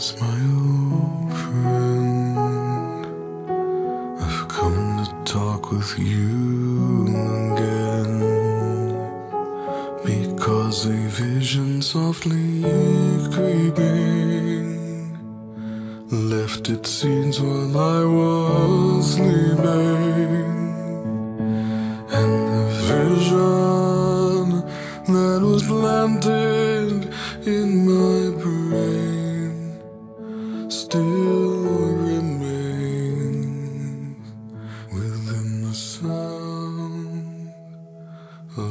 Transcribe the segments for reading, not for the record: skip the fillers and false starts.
my old friend, I've come to talk with you again, because a vision softly creeping left its seeds while I was sleeping, and the vision that was planted in my brain still remains within the sound of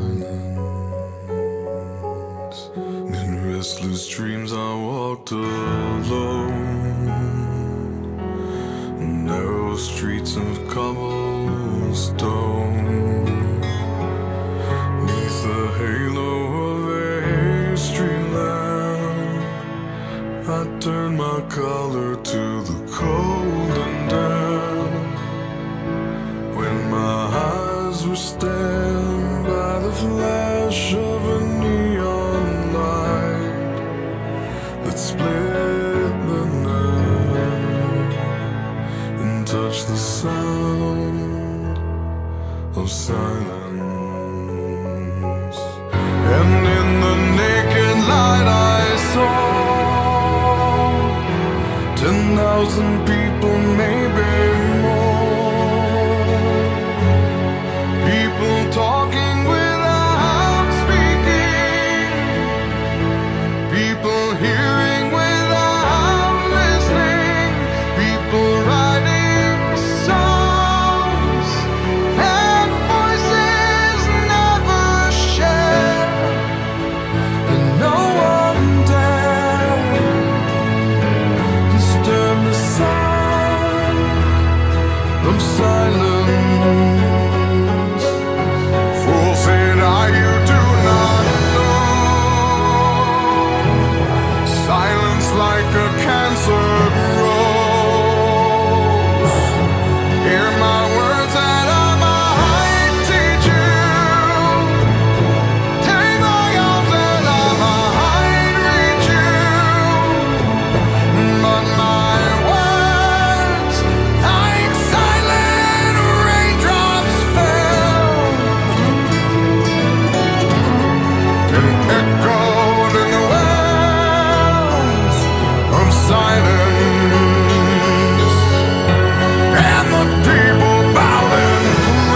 silence. In restless dreams I walked alone, narrow streets of cobblestone, neath the halo of a street lamp. I turned my collar to the cold and damp, when my eyes were stabbed by the flash of a neon light that split the night and touched the sound of silence. And in the naked light I saw 10,000 people, maybe more, people talking without speaking, people hearing without listening, people writing songs that voices never share, and no one dared disturb the sound of silence. Fool, said I, you do not know. Silence like a cancer grows. Hear my words that I might teach you. Take my arms that I might reach you. But my words, like silent raindrops, fell and echoed in the wells of silence. And the people bowed and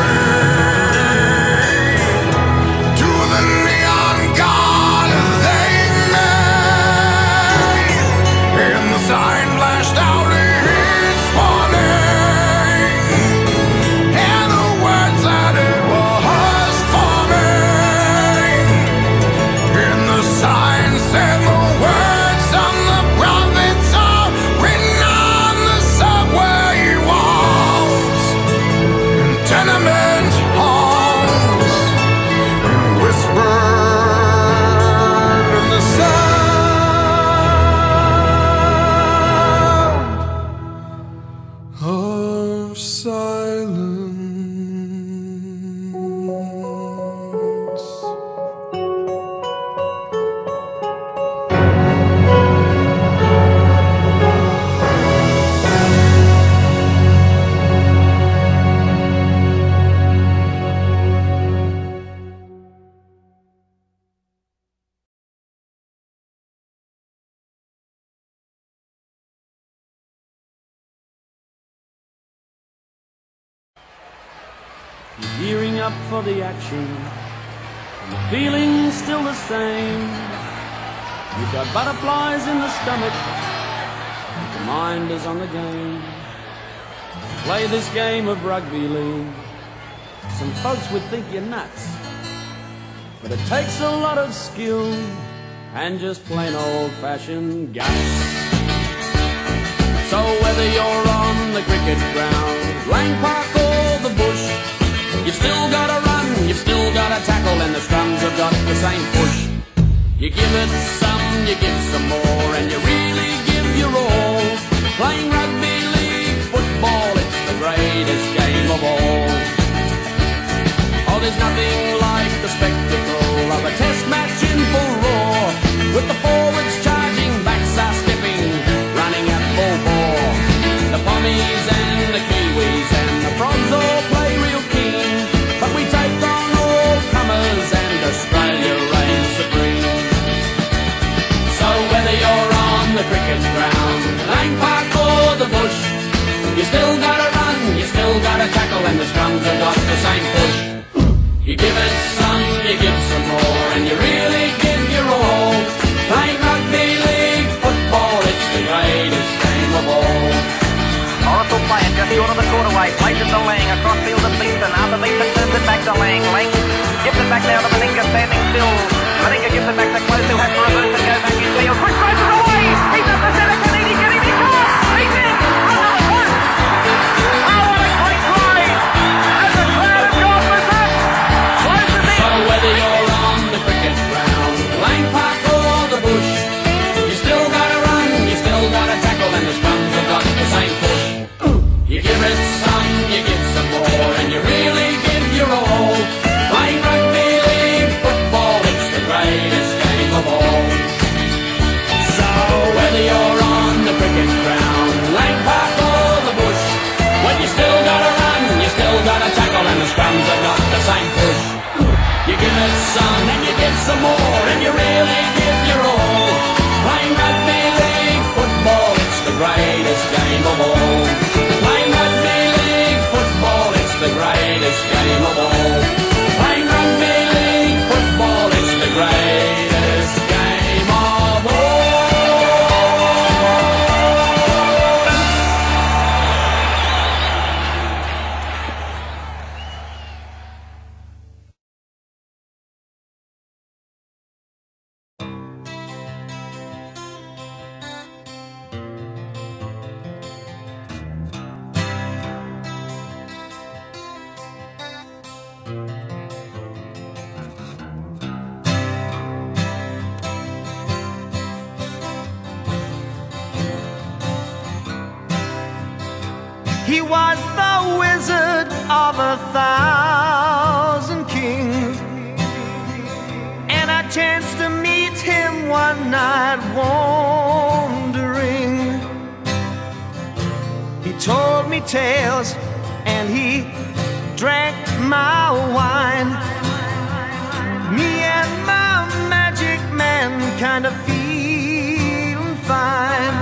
prayed to the neon god they made, and the sign flashed out its warning, and the words that it was forming. And the sign said the words of the prophets are written on the subway walls and tenement halls, and whispered in the sound of silence. Gearing up for the action, and the feeling's still the same. You've got butterflies in the stomach, but your mind is on the game. Play this game of rugby league. Some folks would think you're nuts, but it takes a lot of skill and just plain old-fashioned guts. So whether you're on the cricket ground, Lang Park or the bush, you've still gotta run, you've still gotta tackle, and the scrums have got the same push. You give it some, you give some more, and you really give your all. Playing rugby league football, it's the greatest game of all. Oh, there's nothing like the spectacle of a test match in full roar, with the forwards charging, backs are skipping, still gotta run, you still gotta tackle, and the scrums have got the same push. You give it some, you give some more, and you really give your all. Playing rugby league football, it's the greatest game of all. Oracle playing just short of the quarterway, places to Lang, across field to Beeston, after Beeston turns it back to Lang. Lang gives it back now to Meninga, standing still. Meninga gives it back to Close, who has to reverse and go back in field. Quick throws it away! He's up the centre, can he get him? He can't! He's in! Another one! Oh, what a great try! And the crowd have gone with that! Close is in! So whether you're on the cricket ground, Lang Park or the bush, you still gotta run, you still gotta tackle, and the scrums have got the same push. You give it some, you give some more, and you really give your all. Playing rugby league football, it's the greatest game of all. So whether you're on the cricket ground, Lang Park or the bush, when you still gotta run, you still gotta tackle, and the scrums have got the same push. You give it some, and you give some more, and you really give your all. Playing rugby league football, it's the greatest game of all. Playing rugby league football, it's the greatest game of all. Playing rugby league football, it's the greatest game of all. He was the wizard of 1,000 kings, and I chanced to meet him one night wandering. He told me tales and he drank my wine. Me and my magic man kind of feeling fine.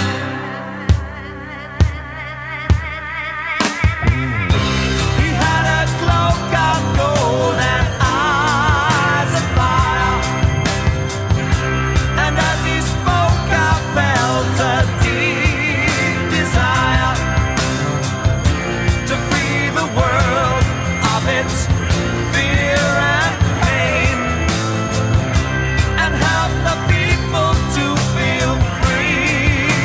Cloak of gold and eyes of fire, and as he spoke I felt a deep desire to free the world of its fear and pain, and help the people to feel free.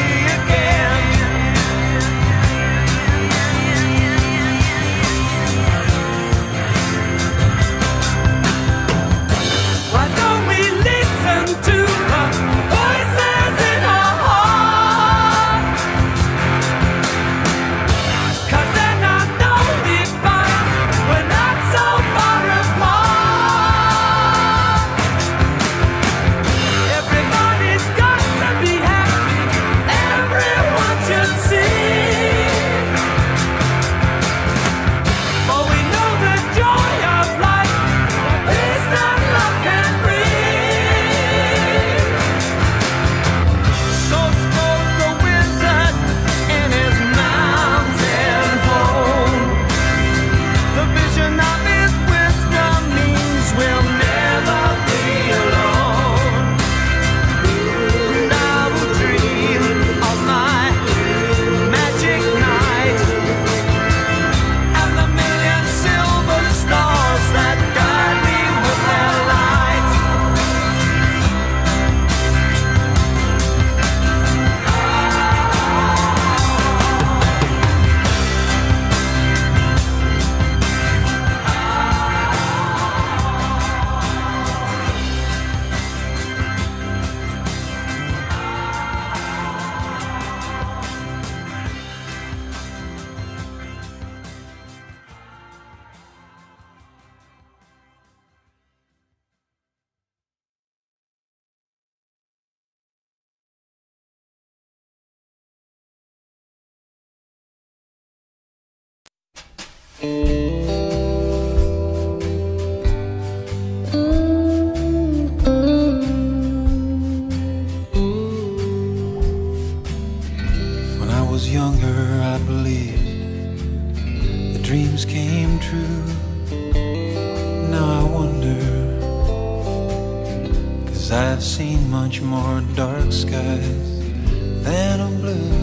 I've seen much more dark skies than a blue.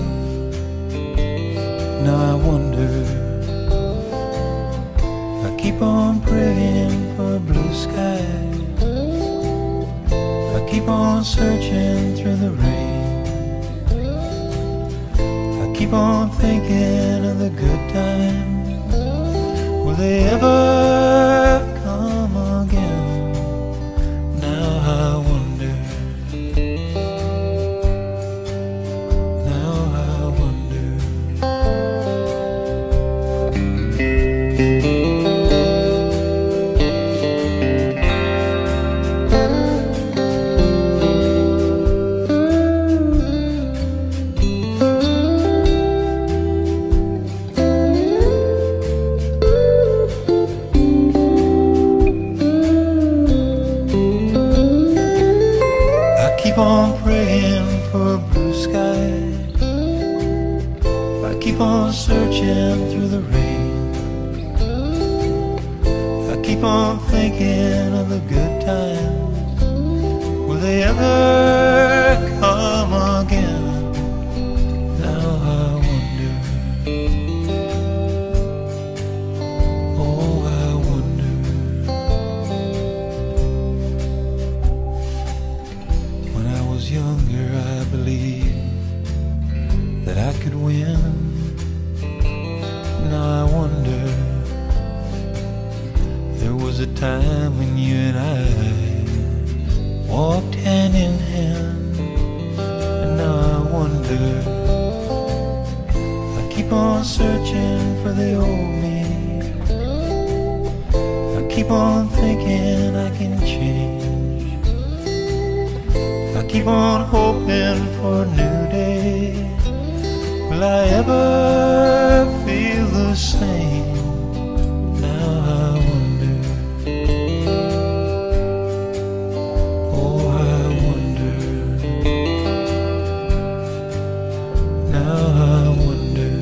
Now I wonder, I keep on praying for blue skies, I keep on searching through the rain, I keep on thinking of the good times. Will they ever come again? Now I wonder, now I wonder. I keep on praying for blue skies, I keep on searching through the rain, I keep on thinking of the good times. Will they ever come again? Now I wonder, oh I wonder. When I was younger, I believed that I could win. Now I wonder, there was a time when you and I walked hand in hand. And now I wonder, I keep on searching for the old me, I keep on thinking I can change, I keep on hoping for a new day. Will I ever feel the same? Now I wonder, oh I wonder, now I wonder.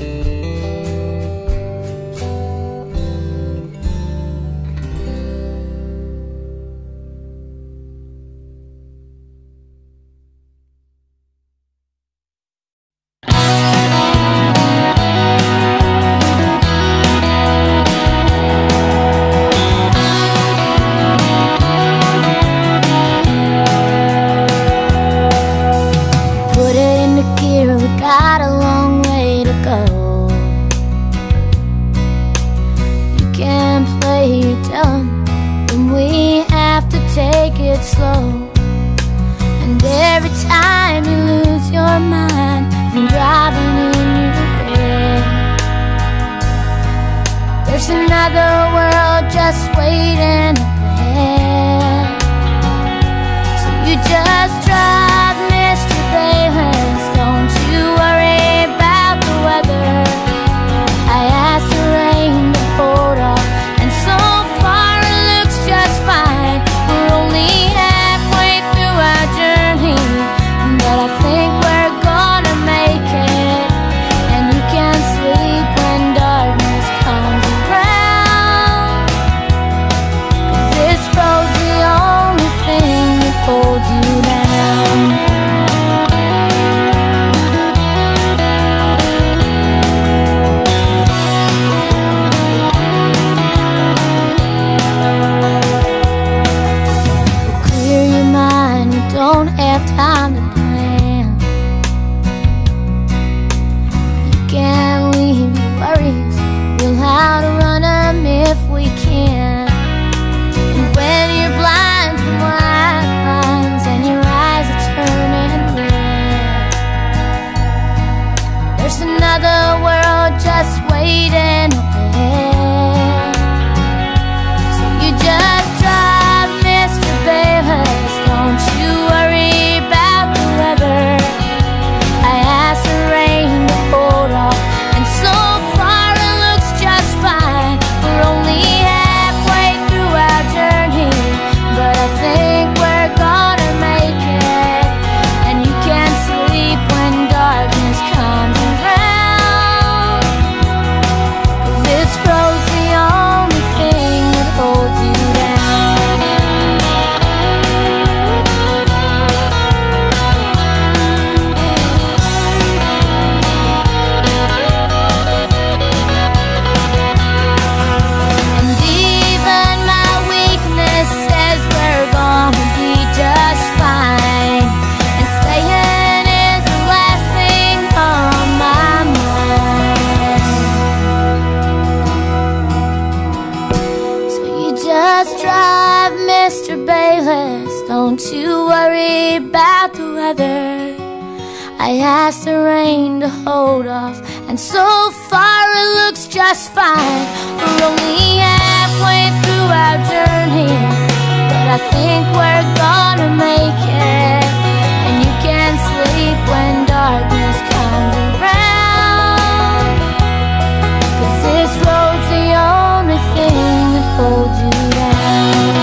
Put it into gear, we got a long way to go. You can play dumb when we have to take it slow. And every time you lose your mind from driving in your bed, there's another world just waiting up ahead. So you just drive, Mr. Bayless, don't you worry about the weather. I asked the rain to hold off, and so far it looks just fine. We're only halfway through our journey, but I think we're gonna make it. And you can sleep when darkness comes around, 'cause this road's the only thing that holds you down. just drive, Mr. Bayless. Don't you worry about the weather. I asked the rain to hold off, and so far it looks just fine. We're only halfway through our journey, but I think we're gonna make it. And you can sleep when darkness comes around, 'cause this road's the only thing that holds you down.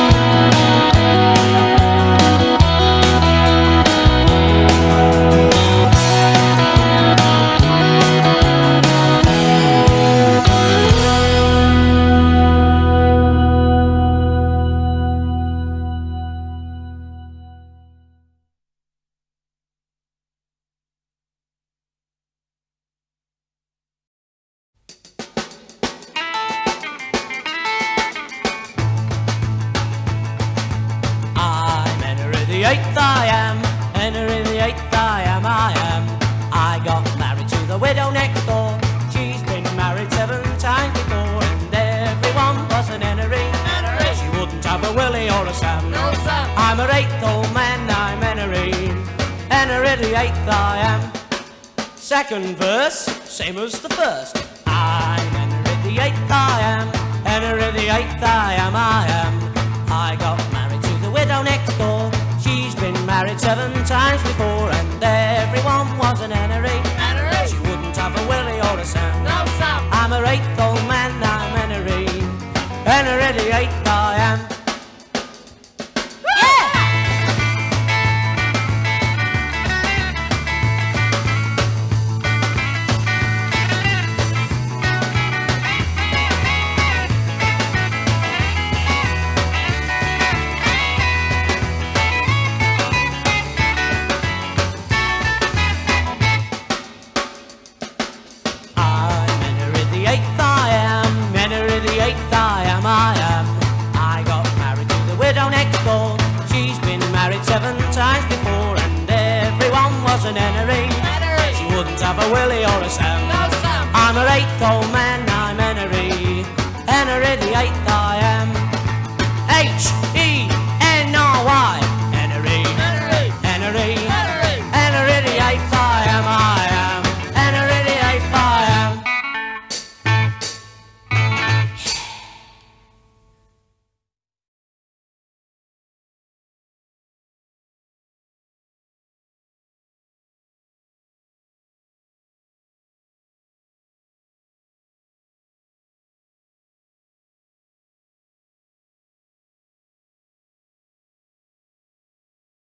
I'm a eighth old man, I'm Henry. Henry the eighth I am. Second verse, same as the first. I'm Henry the eighth I am. Henry the eighth I am, I am. I got married to the widow next door. She's been married 7 times before, and everyone was an Henry. She wouldn't have a Willie or a Sam. No, Sam. I'm a eighth old man, I'm Henry. Henry the eighth I am. She wouldn't have a Willie or a Sam. No, Sam. I'm her eighth old man, I'm Henry. Henry the eighth I am.